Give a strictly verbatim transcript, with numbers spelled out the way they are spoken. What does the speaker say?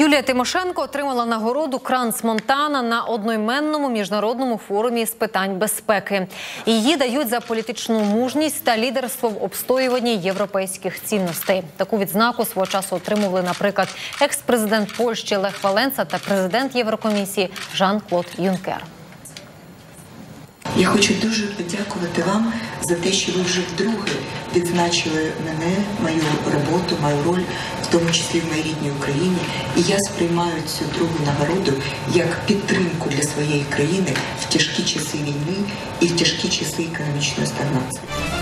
Юлія Тимошенко отримала нагороду Кранц-Монтана на одноіменному міжнародному форумі з питань безпеки. Її дають за політичну мужність та лідерство в обстоюванні європейських цінностей. Таку відзнаку свого часу отримували, наприклад, екс-президент Польщі Лех Валенса та президент Єврокомісії Жан-Клод Юнкер. Я хочу дуже подякувати вам за те, що ви вже вдруге відзначили мене, мою роботу, мою роль, в тому числі в моїй рідній Україні. І я сприймаю цю другу нагороду як підтримку для своєї країни в тяжкі часи війни і в тяжкі часи економічної стагнації.